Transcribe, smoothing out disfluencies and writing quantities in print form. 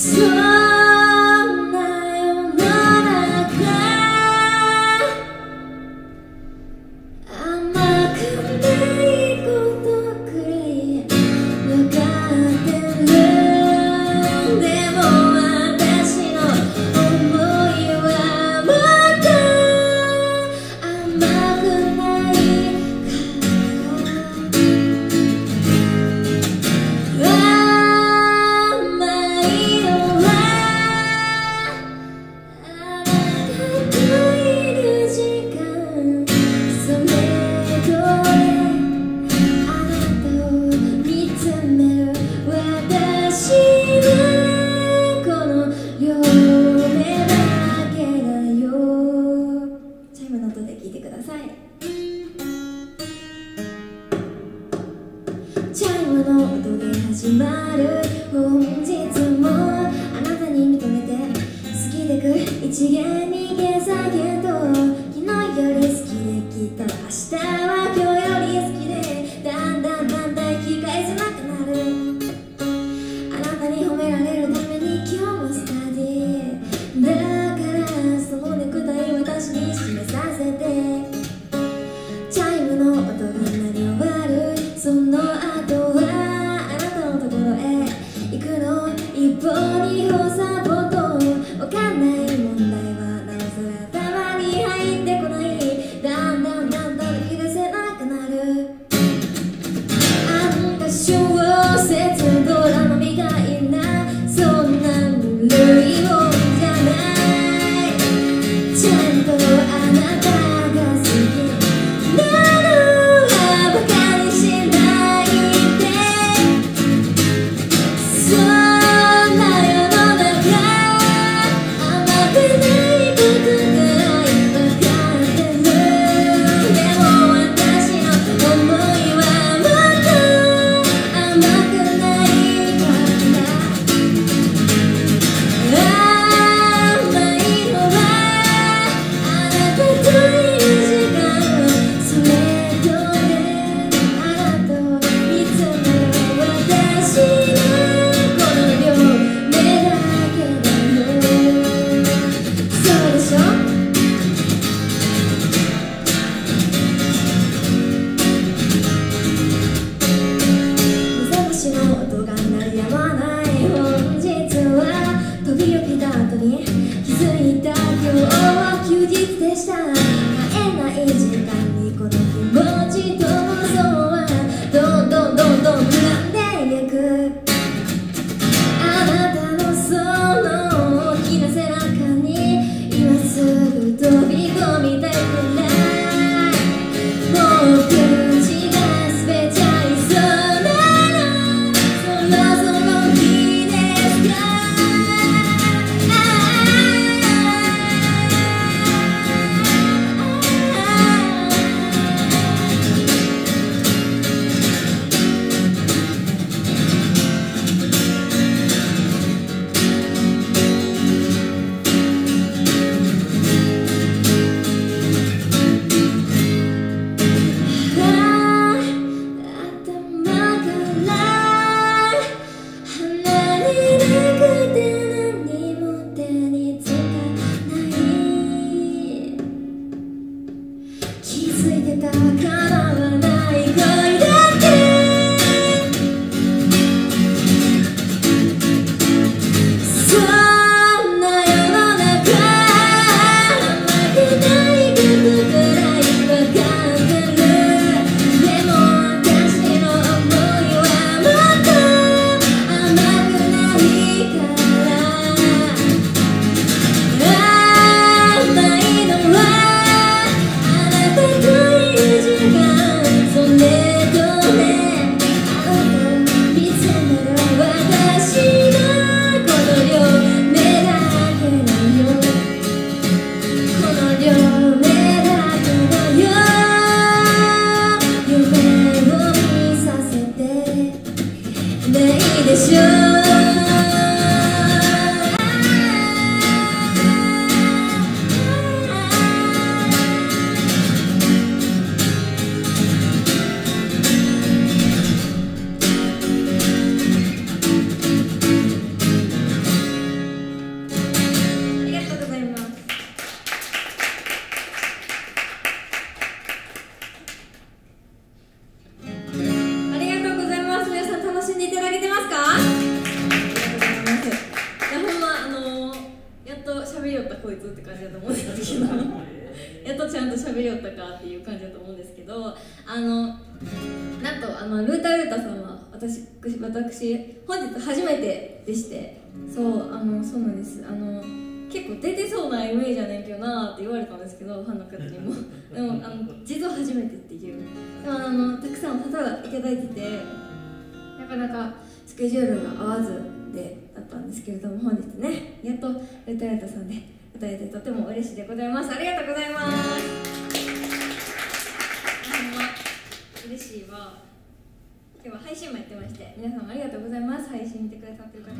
んな世の中甘くないことくらい分かってる。でも私の想いはもっと甘くないチャイムの音で始まる本日もあなたに認めて過ぎてく一元に下下げと昨日より好きできっと明日は今日より好きでだんだん引き返せなくなる。あなたに褒められるために今日もスタディだからそのネクタイ私に締めさせてチャイムの音が鳴り終わる。その後はあなたのところへ行くの一歩二歩三歩とわかんない問題はなおさら頭に入ってこない。だんだん引き出せなくなる。あんた小説ドラマみたいなそんなぬるいもんじゃない。ちゃんとあなたが好きなのはバカにしないで。そんな世の中甘くないことぐらい分かってる。でも私の想いはもっと甘くないから甘いのはあなたといる時間。それとねあなたを見つめる私のこの両目だけだよ。そうでしょ。目覚ましの音が鳴りやまない。本日は飛び起きた後に気づいた今日は休日でした。会えない時間にこの気持ちと想像はどんどん膨らんでいく。あなたのその大きな背中に今すぐ飛び込みたいくらい。もう口が滑っちゃいそうなのそろそろいいですか。気づいてた叶わない恋だってそんな世の中甘くないことくらい分かってる。でも私の想いはもっと甘くないから甘いのはあなたといる時間。それとねあなたを見つめる私のこの両目だけだよ。この両目だけだよ。夢を見させてないでしょ。 っていう感じだと思うんですけど、なんとルータさんは私本日初めてでして、そうなんです。結構出てそうなイメージじゃないけどなって言われたんですけど、ファンの方にもでも実は初めてっていう。でもたくさんお旗がいただいてて、なかなかスケジュールが合わずだったんですけれども、本日ねやっとルータさんで歌えてとても嬉しいでございます。ありがとうございます。嬉しいわ。今日は配信もやってまして、皆さんありがとうございます。配信見てくださってる方